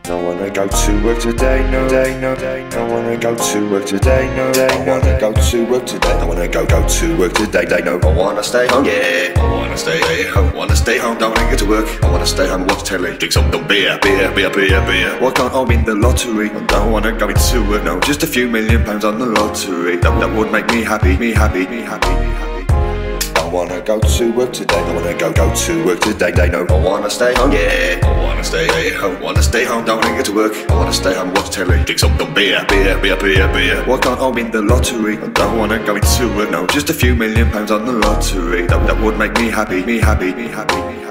Don't wanna go to work today, no day, no day. Don't wanna go to work today, no day. Don't wanna go to work today. Don't wanna go to work today, day no. I wanna stay home, yeah. I wanna stay home, wanna stay home. Don't wanna get to work. I wanna stay home, watch telly, drink some beer. Why can't I win the lottery? I don't wanna go into work, no. Just a few £1,000,000 on the lottery. That would make me happy, me happy, me happy, me happy. I wanna go to work today. I wanna go to work today. They know I wanna stay home. Yeah, I wanna stay home. Wanna stay home. Don't wanna get to work. I wanna stay home, watch telly, drink some beer. Why can't I win the lottery? I don't wanna go into work. No, just a few £1,000,000 on the lottery. That would make me happy, me happy, me happy, me happy.